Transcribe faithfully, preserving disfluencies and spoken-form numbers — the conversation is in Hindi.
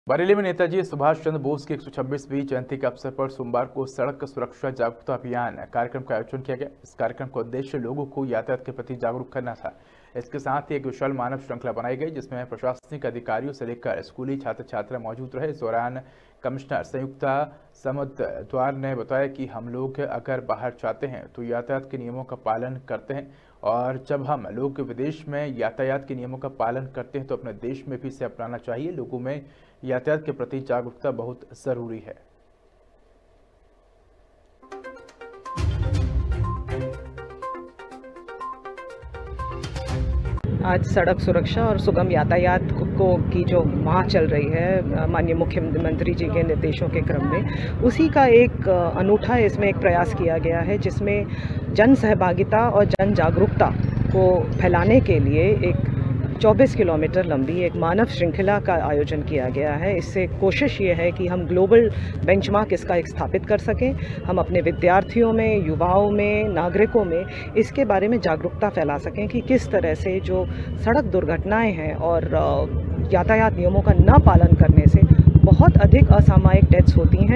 बरेली में नेताजी सुभाष चंद्र बोस की एक सौ छब्बीसवीं जयंती के अवसर पर सोमवार को सड़क सुरक्षा जागरूकता अभियान कार्यक्रम का आयोजन किया गया। इस कार्यक्रम का उद्देश्य लोगों को यातायात के प्रति जागरूक करना था। इसके साथ ही एक विशाल मानव श्रृंखला बनाई गई, जिसमें प्रशासनिक अधिकारियों से लेकर स्कूली छात्र छात्रा मौजूद रहे। इस दौरान कमिश्नर संयुक्ता समुद्वार ने बताया कि हम लोग अगर बाहर जाते हैं तो यातायात के नियमों का पालन करते हैं, और जब हम लोग विदेश में यातायात के नियमों का पालन करते हैं तो अपने देश में भी इसे अपनाना चाहिए। लोगों में यातायात के प्रति जागरूकता बहुत जरूरी है। आज सड़क सुरक्षा और सुगम यातायात को की जो माह चल रही है माननीय मुख्यमंत्री जी के निर्देशों के क्रम में, उसी का एक अनूठा इसमें एक प्रयास किया गया है, जिसमें जन सहभागिता और जन जागरूकता को फैलाने के लिए एक चौबीस किलोमीटर लंबी एक मानव श्रृंखला का आयोजन किया गया है। इससे कोशिश ये है कि हम ग्लोबल बेंचमार्क इसका एक स्थापित कर सकें, हम अपने विद्यार्थियों में, युवाओं में, नागरिकों में इसके बारे में जागरूकता फैला सकें कि किस तरह से जो सड़क दुर्घटनाएं हैं और यातायात नियमों का न पालन करने से बहुत अधिक असामयिक डेथ्स होती हैं।